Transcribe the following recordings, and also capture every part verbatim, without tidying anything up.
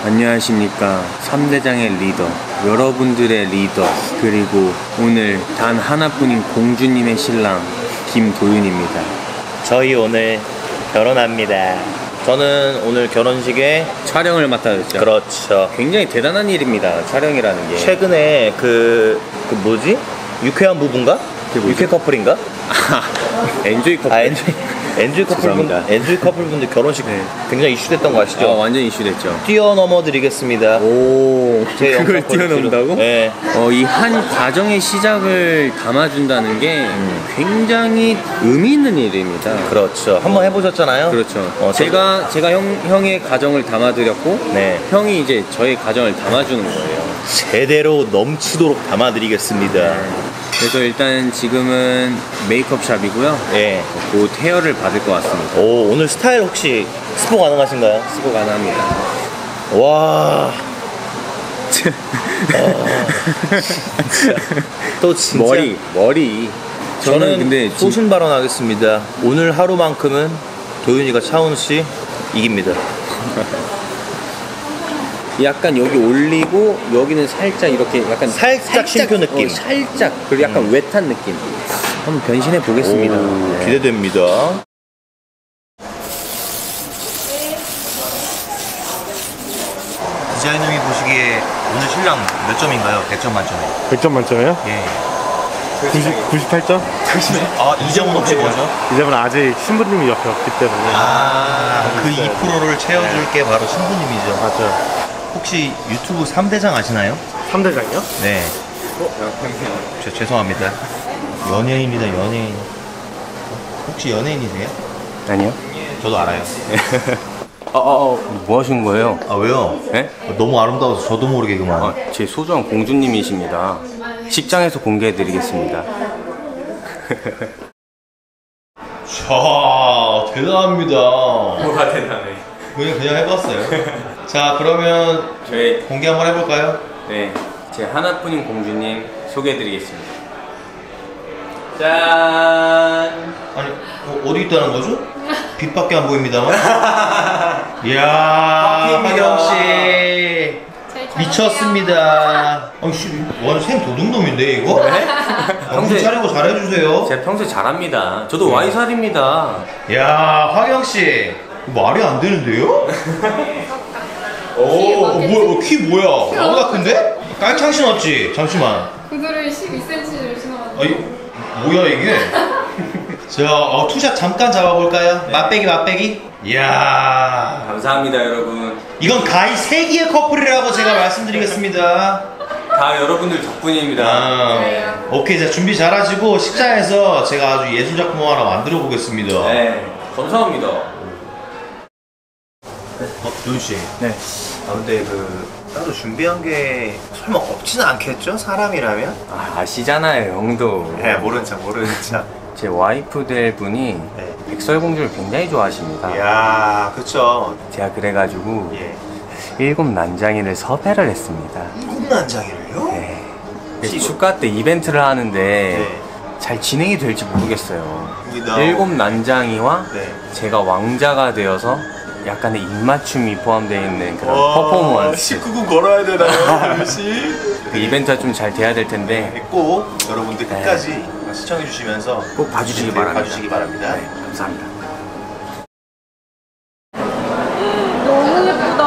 안녕하십니까. 삼대장의 리더, 여러분들의 리더, 그리고 오늘 단 하나뿐인 공주님의 신랑 김도윤입니다. 저희 오늘 결혼합니다. 저는 오늘 결혼식에 촬영을 맡아줬죠. 그렇죠. 굉장히 대단한 일입니다, 촬영이라는 게. 최근에 그, 그 뭐지? 유쾌한 부부인가? 유쾌 커플인가? 아, 엔조이 커플. 아, 엔조이, 엔조이 커플분, 엔조이 커플분들 결혼식 네. 굉장히 이슈됐던 거 아시죠? 아, 완전 이슈됐죠. 뛰어넘어 드리겠습니다. 오, 그걸 뛰어넘는다고? 네. 어, 이 한 과정의 시작을 담아준다는 게 음. 굉장히 의미 있는 일입니다. 그렇죠. 한번 해보셨잖아요. 그렇죠. 어, 제가 제가 형 형의 가정을 담아드렸고, 네. 형이 이제 저의 가정을 담아주는 거예요. 제대로 넘치도록 담아드리겠습니다. 네. 그래서 일단 지금은 메이크업 샵이고요. 예. 곧 헤어를 받을 것 같습니다. 오, 오늘 스타일 혹시 스포 가능하신가요? 스포 가능합니다. 와. 진짜. 또 진짜. 머리, 머리. 저는, 저는 근데 소신 발언하겠습니다. 오늘 하루만큼은 도윤이가 차은우 씨 이깁니다. 약간 여기 올리고 여기는 살짝 이렇게 약간 살짝, 살짝 쉼표 느낌. 어, 살짝 그리고 약간 음. 웨트한 느낌. 한번 변신해 보겠습니다. 오, 네. 기대됩니다. 디자이너님이 보시기에 오늘 신랑 몇 점인가요? 백 점 만점에. 백 점 만점이요? 예. 구십, 구십팔 점? 아, 이 점은 혹시 뭐죠? 이 점은 아직 신부님이 옆에 없기 때문에. 아, 그 이 퍼센트를 채워줄 게 바로 신부님이죠. 맞죠. 혹시 유튜브 삼대장 아시나요? 삼대장이요? 네. 어? 저, 죄송합니다. 연예인이다, 연예인. 혹시 연예인이세요? 아니요. 저도 알아요. 어, 어, 어, 뭐 하시는 거예요? 아, 왜요? 네? 너무 아름다워서 저도 모르게 그만. 아, 제 소중한 공주님이십니다. 식장에서 공개해드리겠습니다. 자, 대단합니다. 뭐가 대단해? 그냥, 그냥 해봤어요. 자, 그러면 저희 공개 한번 해볼까요? 네, 제 하나뿐인 공주님 소개해드리겠습니다. 짠! 아니, 어, 어디 있다는 거죠? 빛밖에 안 보입니다만. 이야, 화경씨 미쳤습니다. 아씨, 완전 생 도둑놈인데 이거? 네? 평소에 차리고 잘해주세요. 제가 평소에 잘합니다. 저도 네. 와이살입니다. 야, 화경씨 말이 안 되는데요? 오, 어, 뭐야, 키 뭐야? 나보다 큰데? 깔창 신었지? 잠시만. 구두를 십이 센티미터를 신어가지고. 아니, 뭐야 이게? 자, 어, 투샷 잠깐 잡아볼까요? 네. 맛배기 맛배기? 이야, 감사합니다 여러분. 이건 가히 세기의 커플이라고 제가 말씀드리겠습니다. 다 여러분들 덕분입니다. 아, 오케이, 자 준비 잘하시고 식장에서 제가 아주 예술작품 하나 만들어 보겠습니다. 네, 감사합니다. 어, 도윤씨. 네. 아, 근데 그 따로 준비한 게 설마 없지는 않겠죠? 사람이라면? 아, 아시잖아요 형도. 네, 모르는 척 모르는 척. 제 와이프 될 분이 네. 백설공주를 굉장히 좋아하십니다. 이야, 그쵸. 제가 그래가지고 예. 일곱 난장이를 섭외를 했습니다. 일곱 난장이를요? 네. 그래서 축가 때 이벤트를 하는데 네. 잘 진행이 될지 모르겠어요. 우리나... 일곱 난장이와 네. 제가 왕자가 되어서 약간의 입맞춤이 포함되어 있는 그런 퍼포먼스. 십구 금 걸어야 되나요, 씨? 그 이벤트가 좀 잘 돼야 될 텐데 꼭 여러분들 끝까지 네. 시청해 주시면서 꼭 봐주시기 바랍니다. 봐주시기 바랍니다. 네, 감사합니다. 너무 예쁘다.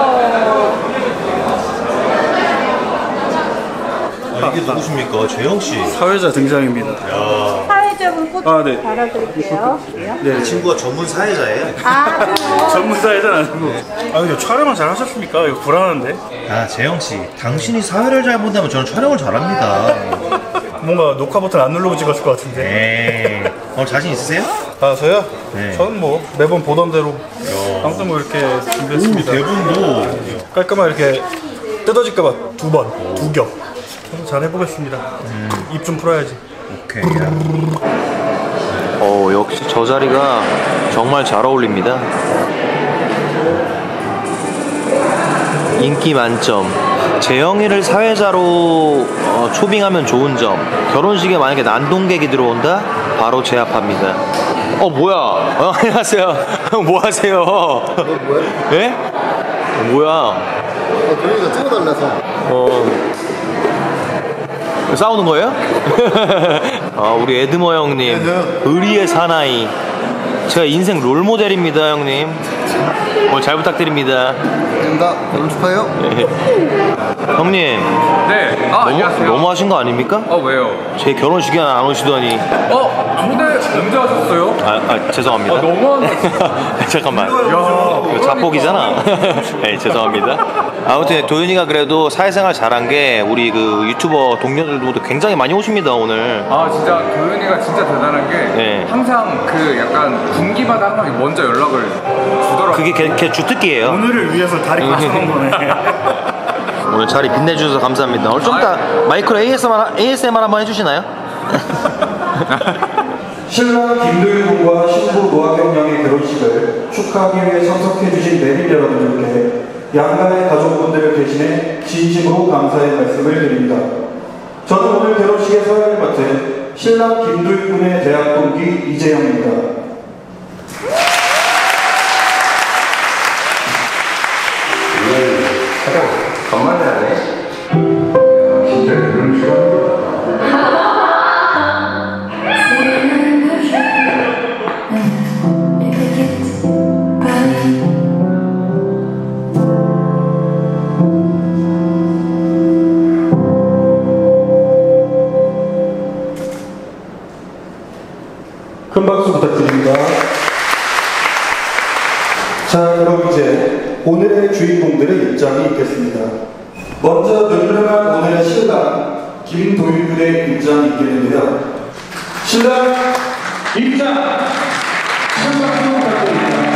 아, 이게 누구십니까? 재영 씨. 사회자 등장입니다. 야. 사회적인 꽃 아, 네. 달아드릴게요. 네, 친구가 전문 사회자예요. 아, 전문 사회자는 아니고. 네. 아, 근데 촬영은 잘 하셨습니까? 이거 불안한데. 아, 재영 씨, 당신이 사회를 잘 본다면 저는 촬영을 잘합니다. 뭔가 녹화 버튼 안 누르고 찍었을 것 같은데. 네. 오늘 자신 있으세요? 아, 저요? 네. 저는 뭐 매번 보던 대로 아무튼 뭐 이렇게 준비했습니다. 오, 대본도 깔끔하게 이렇게 뜯어질까봐 두 번, 두 겹. 잘 해보겠습니다. 음. 입 좀 풀어야지. 오케이. 어, 역시 저 자리가 정말 잘 어울립니다. 인기 만점. 재영이를 사회자로 어, 초빙하면 좋은 점. 결혼식에 만약에 난동객이 들어온다? 바로 제압합니다. 어, 뭐야? 어, 안녕하세요. 뭐 하세요? 예? 뭐야? 어, 도현이가 찍어달라서. 어. 싸우는 거예요? 아, 우리 에드머 형님. 의리의 사나이. 제가 인생 롤모델입니다, 형님. 오늘 잘 부탁드립니다. 감사합니다. 결혼 축하해요. 형님. 네. 아, 너무, 안녕하세요. 너무 하신 거 아닙니까? 어, 왜요? 제 결혼식에 안 오시더니. 어, 무대 언제 하셨어요? 아, 아 죄송합니다. 아, 너무하네. 잠깐만. 야, 이거 자폭이잖아. 네, 죄송합니다. 아무튼 도윤이가 그래도 사회생활 잘한 게 우리 그 유튜버 동료들도 굉장히 많이 오십니다 오늘. 아, 진짜 도윤이가 진짜 대단한 게 네. 항상 그 약간 분기마다 항상 먼저 연락을 주더라고요. 그게 걔, 걔 주특기예요. 오늘을 위해서 다리 꽉찬 거네. 오늘 자리 빛내주셔서 감사합니다. 오늘 좀 이따 마이크로 에이에스엠알, 에이에스엠알 한번 해주시나요? 신랑 김도윤 군과 신부 노하경 양의 결혼식을 축하하기 위해 참석해주신 내빈 여러분들께 양가의 가족분들을 대신해 진심으로 감사의 말씀을 드립니다. 저는 오늘 결혼식의 서약을 맡은 신랑 김도윤 군의 대학 동기 이재영입니다. 간만에 하네. 진짜 그런 시간. 큰 박수 부탁드립니다. 자, 그럼 이제 오늘의 주인공들의 입장이 있겠습니다. 먼저 늠름한 오늘의 신랑 김도윤 군의 입장이 있겠는데요. 신랑 입장! 큰 박수 부탁드립니다.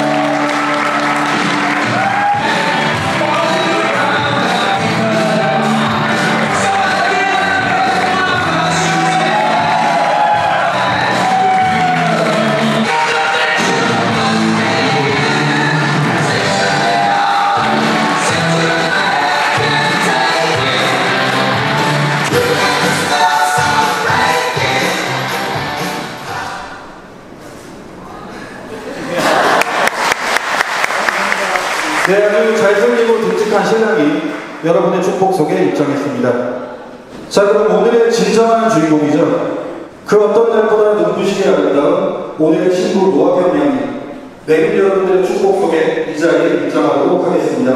네, 아주 잘생기고 듬직한 신랑이 여러분의 축복 속에 입장했습니다. 자, 그럼 오늘의 진정한 주인공이죠. 그 어떤 날보다 눈부시게 아름다운 오늘의 신부 노하경 양이 내빈 여러분들의 축복 속에 이 자리에 입장하도록 하겠습니다.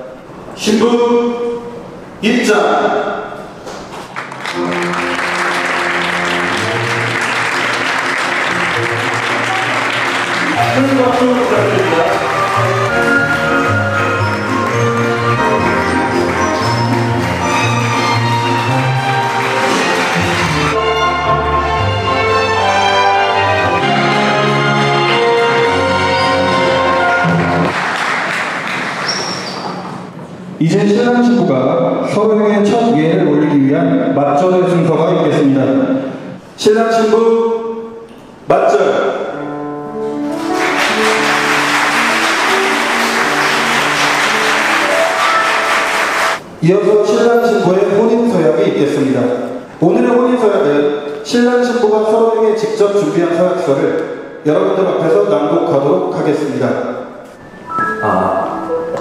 신부 입장! 큰 박수 부탁드립니다. 이제 신랑 신부가 서로에게 첫 예를 올리기 위한 맞절의 순서가 있겠습니다. 신랑 신부 맞절. 이어서 신랑 신부의 혼인 서약이 있겠습니다. 오늘의 혼인 서약은 신랑 신부가 서로에게 직접 준비한 서약서를 여러분들 앞에서 낭독하도록 하겠습니다. 아,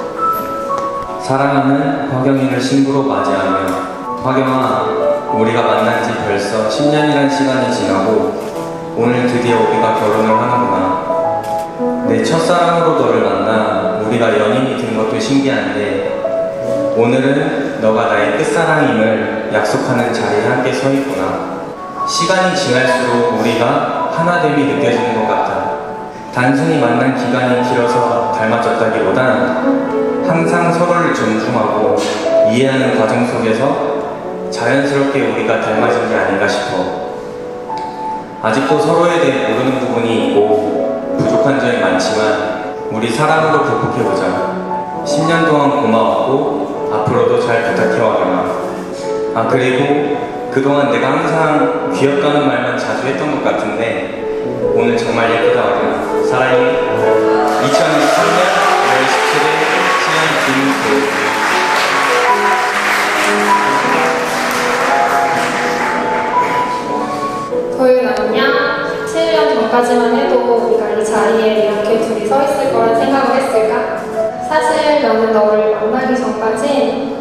사랑하는 화경이를 신부로 맞이하며, 화경아, 우리가 만난 지 벌써 십 년이란 시간이 지나고 오늘 드디어 우리가 결혼을 하는구나. 내 첫사랑으로 너를 만나 우리가 연인이 된 것도 신기한데 오늘은 너가 나의 끝사랑임을 약속하는 자리에 함께 서 있구나. 시간이 지날수록 우리가 하나됨이 느껴지는 것 같아. 단순히 만난 기간이 길어서 닮아졌다기보단 항상 서로를 존중하고 이해하는 과정 속에서 자연스럽게 우리가 닮아진 게 아닌가 싶어. 아직도 서로에 대해 모르는 부분이 있고 부족한 점이 많지만 우리 사랑으로 극복해보자. 십 년 동안 고마웠고 앞으로도 잘 부탁해 화경아. 아, 그리고 그동안 내가 항상 귀엽다는 말만 자주 했던 것 같은데 오늘 정말 예쁘다 화경아. 사랑해. 이천이십삼 년 일월 십칠 일 신랑 김도윤. 도윤 안녕. 칠 년 전까지만 해도 우리가 이 자리에 이렇게 둘이 서 있을 거란 생각을 했을까? 사실 나는 너를 만나기 전까진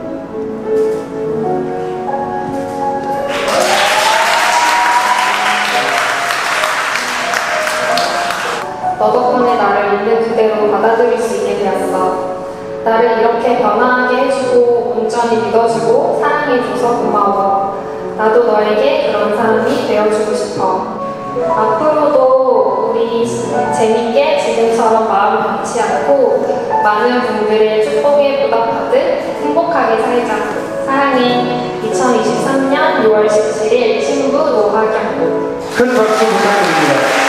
너 덕분에 나를 있는 그대로 받아들일 수 있게 되었어. 나를 이렇게 변화하게 해주고 온전히 믿어주고 사랑해줘서 고마워. 나도 너에게 그런 사람이 되어주고 싶어. 앞으로도 우리 재밌게 지금처럼 마음 변치 않고 많은 분들의 축복에 보답하듯 행복하게 살자. 사랑해. 이천이십삼 년 유월 십칠일 친구 노하경. 큰 박수 부탁드립니다.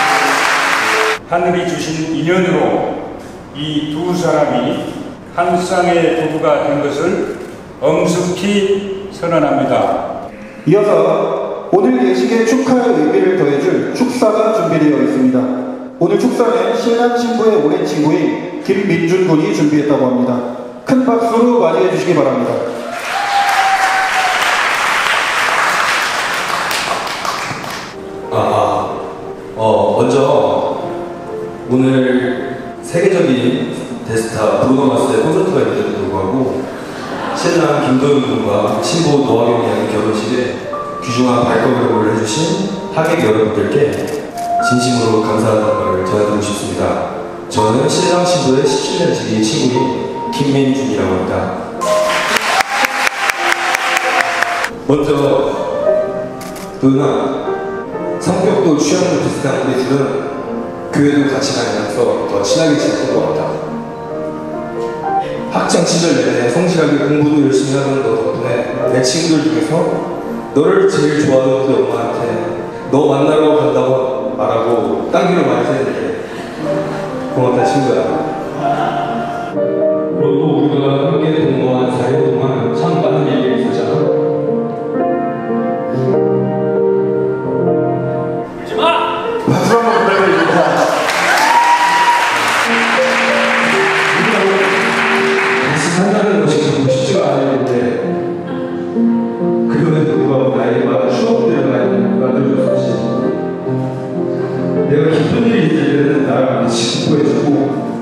하늘이 주신 인연으로 이 두 사람이 한 쌍의 부부가 된 것을 엄숙히 선언합니다. 이어서 오늘 예식의 축하의 의미를 더해줄 축사가 준비되어 있습니다. 오늘 축사는 신랑 신부의 오랜 친구인 김민준 군이 준비했다고 합니다. 큰 박수로 맞이해 주시기 바랍니다. 아, 어, 먼저 오늘 세계적인 데스타 브루노 마스의 콘서트가 있는데도 불구하고 신랑 김도윤 군과 신부 노하경 양의 결혼식에 귀중한 발걸음을 해주신 하객 여러분들께 진심으로 감사하다는 말을 전해드리고 싶습니다. 저는 신랑 신부의 십칠 년 지기 친구인 김민준이라고 합니다. 먼저 도윤아, 성격도 취향도 비슷한 우리 둘은 교회도 같이 다니면서 더 친하게 지냈던 것 같다. 학창 시절 내내 성실하게 공부도 열심히 하는 너 덕분에 내 친구들 중에서 너를 제일 좋아하는 우리 엄마한테 너 만나러 간다고 말하고 딴 길로 많이 새는데 고맙다 친구야. 그리고 우리가 함께 동거한 사 년 동안 참 많은 일들이 있었잖아. 박수 한번 부탁드립니다. 같이 산다는 것이 정말 쉽지가 않았는데 그럼에도 불구하고 나에게 많은 추억들을 많이 만들어줬었지. 내가 기쁜 일이 있을 때는 나를 같이 기뻐해주고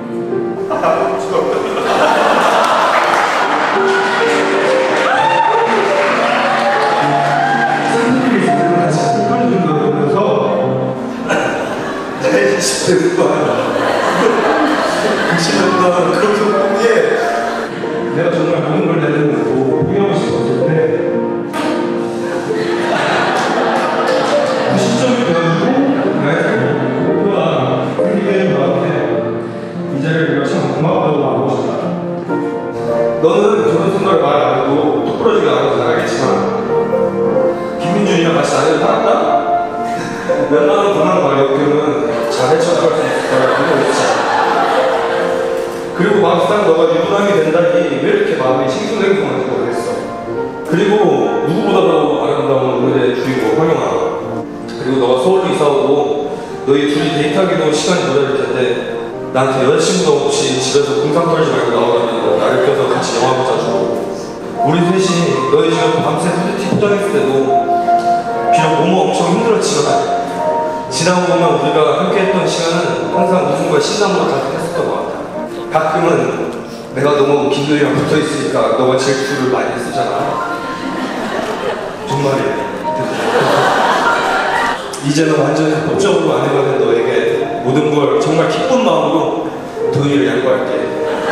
슬픈 일이 있을 때는 같이 슬퍼해주는 걸 보면서 내 이십 대 후반 이십 년 동안 그렇게 공부해 내가 정말 모든 걸 내놓고 포기하고 싶었을 때 그 시점이 되어주고 나의 목표와 생기는 너한테 이 자리를 내가 참 고맙다고 말하고 싶다. 너는 결혼 생각을 말 안 해도 똑부러지게 안 해도 잘 알겠지만 김민준이랑 같이 나를 살았다? 웬만한 고난 과욕교는 잘 헤쳐나갈 수 있을 거라고 믿었지. 그리고 막상 너가 유부남이 된다니 왜 이렇게 마음이 싱숭생숭한지 모르겠어. 그리고 누구보다도 아름다운 오늘의 주인공 황영아. 그리고 너가 서울로 이사 오고 너희 둘이 데이트하기도 시간이 모자랄 텐데 나한테 여자친구도 없이 집에서 공상 떨지 말고 나오라면 나를 껴서 같이 영화 보자 주고 우리 셋이 너희 집에 밤새 후드티 포장했을 때도 비록 너무 엄청 힘들었지만 지나고 보면 우리가 함께 했던 시간은 항상 웃음과 신남으로 가득했었던 것 같아. 가끔은 내가 너무 김도희랑 붙어있으니까 너가 질투를 많이 했었잖아. 정말이야. 이제는 완전히 법적으로 아내가 된 너에게 모든 걸 정말 기쁜 마음으로 도희를 양보할게.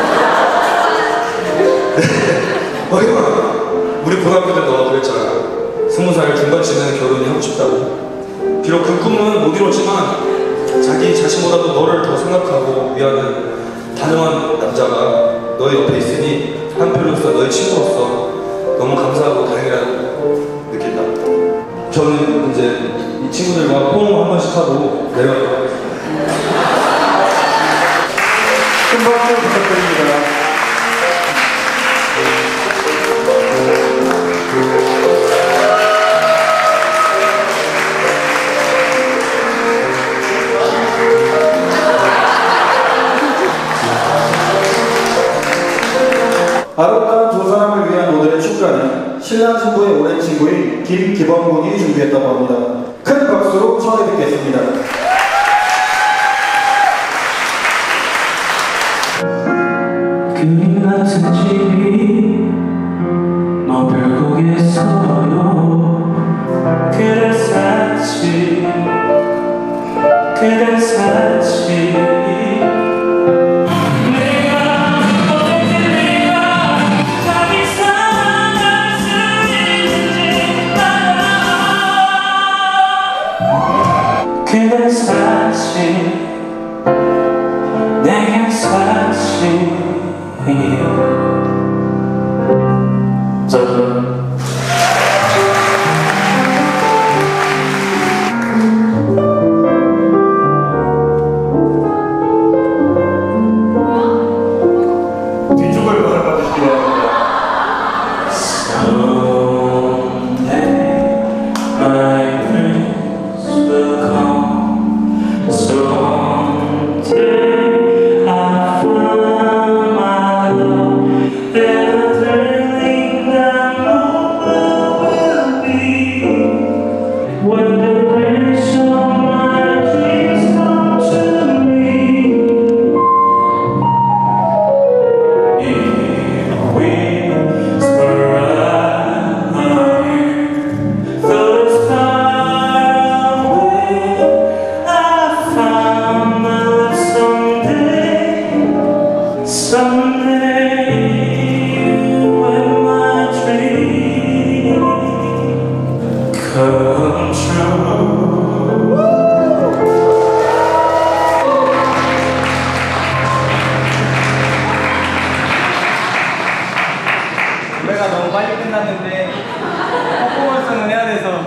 어이구, 우리 고등학교 때 너가 그랬잖아. 스무 살 중반쯤에는 결혼이 하고 싶다고. 비록 그 꿈은 못 이뤘지만 자기 자신보다도 너를 더 생각하고 위하는 단호한 남자가 너의 옆에 있으니 한편으로서 너의 친구로서 너무 감사하고 다행이라고 느낀다. 저는 이제 이 친구들과 포옹 한 번씩 하고 내려가도록 하겠습니다. 큰 박수 부탁드립니다. 아름다운 두 사람을 위한 오늘의 축가는 신랑 신부의 오랜 친구인 김기범 군이 준비했다고 합니다. 큰 박수로 청해 듣겠습니다. 그댄 사실 내가 어떻게 내가 다시 살아갈 수 있는지 알아. 그댄 사실 내겐 사실이야. 뒤쪽을 바라봐주시기 바랍니다. My dreams will come. Someday I found my love. There's a thing that no one will be. When the wish of my dreams come to me, it whisper I hear those far away. I found my love someday, someday when my dream come true. 노래가 너무 빨리 끝났는데 퍼포먼스는 해야 돼서.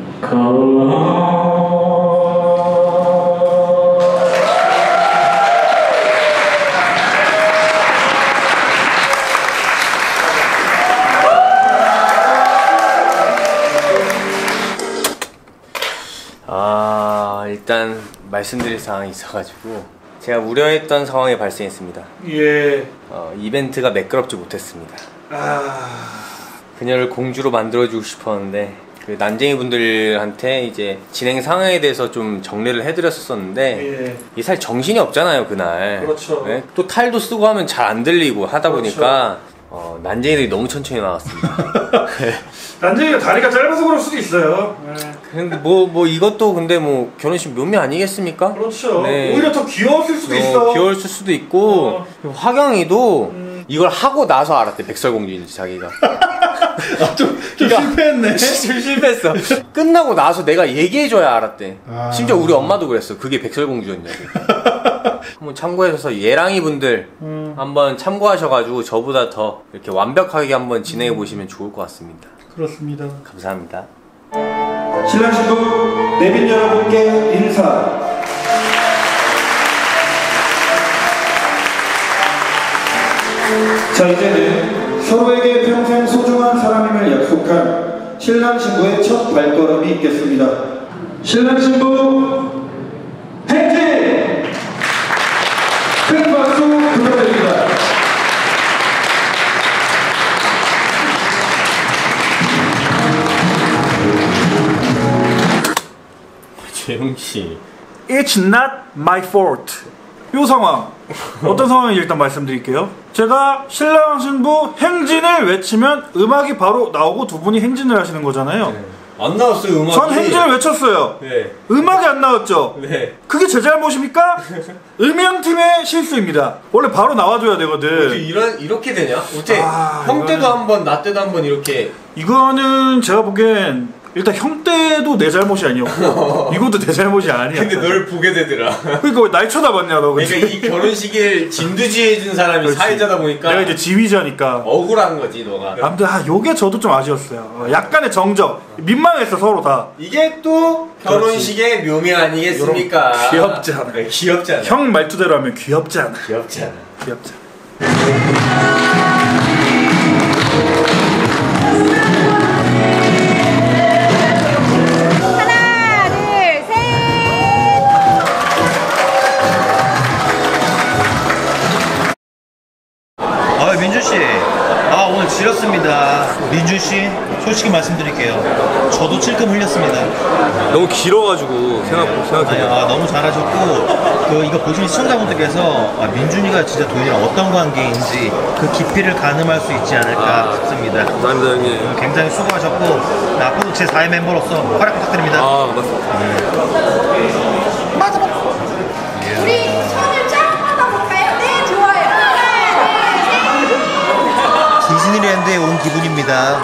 아, 일단 말씀드릴 사항이 있어가지고 제가 우려했던 상황이 발생했습니다. 예. 어, 이벤트가 매끄럽지 못했습니다. 아. 그녀를 공주로 만들어주고 싶었는데 그 난쟁이 분들한테 이제 진행 상황에 대해서 좀 정리를 해드렸었는데 예. 이 사실 정신이 없잖아요 그날. 그렇죠. 네? 또 탈도 쓰고 하면 잘 안 들리고 하다 그렇죠. 보니까 어, 난쟁이들이 너무 천천히 나왔습니다. 난쟁이가 다리가 짧아서 그럴 수도 있어요. 네. 근데 뭐, 뭐 이것도 근데 뭐 결혼식 묘미 아니겠습니까? 그렇죠. 네. 오히려 더 귀여웠을 수도 어, 있어. 귀여웠을 수도 있고 어. 화경이도 음. 이걸 하고 나서 알았대. 백설공주인지 자기가. 아, 좀, 좀 실패했네. 좀 실패했어. 끝나고 나서 내가 얘기해줘야 알았대. 아. 심지어 우리 엄마도 그랬어. 그게 백설공주였냐고. 한번 참고해서 예랑이 분들 음. 한번 참고하셔가지고 저보다 더 이렇게 완벽하게 한번 진행해 보시면 좋을 것 같습니다. 그렇습니다. 감사합니다. 신랑 신부 내빈 여러분께 인사. 자, 이제는 서로에게 평생 소중한 사람임을 약속한 신랑 신부의 첫 발걸음이 있겠습니다. 신랑 신부 행진! 큰 박수 부탁드립니다. 재웅씨, It's not my fault. 요 상황 어떤 상황인지 일단 말씀드릴게요. 제가 신랑 신부 행진을 외치면 음악이 바로 나오고 두 분이 행진을 하시는 거잖아요. 네. 안 나왔어요 음악이. 전 행진을 외쳤어요. 네. 음악이 안 나왔죠. 네. 그게 제 잘못입니까? 음향팀의 실수입니다. 원래 바로 나와줘야 되거든. 어떻게 이런, 이렇게 되냐? 어떻게 아, 형 때도 이거는- 한 번, 나 때도 한 번 이렇게. 이거는 제가 보기엔 일단 형 때도 내 잘못이 아니었고 이것도 내 잘못이 아니야. 근데 널 보게 되더라. 그러니까 왜 날 쳐다봤냐 너. 그러니까 이 결혼식을 진두지휘해준 사람이 그렇지. 사회자다 보니까 내가 이제 지휘자니까 억울한 거지 너가. 아무튼 아 요게 저도 좀 아쉬웠어요. 어, 약간의 정적 민망했어 서로 다. 이게 또 결혼식의 묘미 아니겠습니까? 요런 귀엽지 않아. 네, 귀엽지 않아. 형 말투대로 하면 귀엽지 않아. 귀엽지 않아. 귀엽지 않아. 아, 민준씨. 아, 오늘 지렸습니다. 민준씨, 솔직히 말씀드릴게요. 저도 찔끔 흘렸습니다. 너무 길어가지고 생각 아니, 생각해. 아, 너무 잘하셨고, 그, 이거 보시는 시청자분들께서 아, 민준이가 진짜 도현이랑 어떤 관계인지 그 깊이를 가늠할 수 있지 않을까 아, 싶습니다. 감사합니다, 형님. 굉장히 수고하셨고, 네, 앞으로 제 사 회 멤버로서 활약 부탁드립니다. 아, 맞습니다. 맞아, 맞아. 좋네요. 우리 손을 쫙 뻗어볼까요? 네, 좋아요. 하나, 둘, 셋. 디즈니랜드에 온 기분입니다.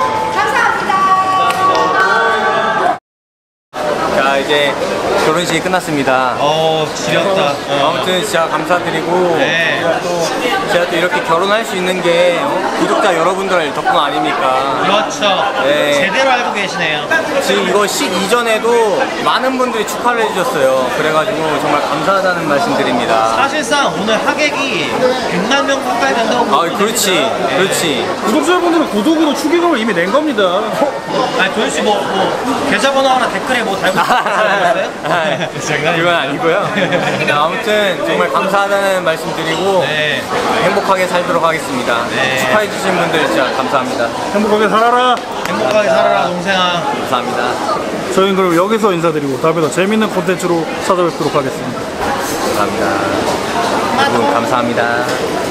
감사합니다. 자, 이제 결혼식이 끝났습니다. 어, 지렸다. 어. 아무튼 진짜 감사드리고 네. 제가 또 제가 또 이렇게 결혼할 수 있는 게 어? 구독자 여러분들 덕분 아닙니까? 그렇죠. 네. 제대로 알고 계시네요. 지금 이거 식 이전에도 많은 분들이 축하를 해주셨어요. 그래가지고 정말 감사하다는 말씀드립니다. 사실상 오늘 하객이 백만 명 가까이 된다고. 아, 그렇지, 그렇지. 구독자분들은 구독으로 추기금을 이미 낸 겁니다. 아니 도현 씨 뭐 뭐 계좌번호 하나 댓글에 뭐 달고 있어요? 아, 이건 아니고요. 네, 아무튼 정말 감사하다는 말씀드리고 네. 행복하게 살도록 하겠습니다. 네. 축하해주신 분들 진짜 감사합니다. 행복하게 살아라. 행복하게 살아라 동생아. 감사합니다. 저희는 그럼 여기서 인사드리고 다음에 더 재밌는 콘텐츠로 찾아뵙도록 하겠습니다. 감사합니다. 여러분 감사합니다.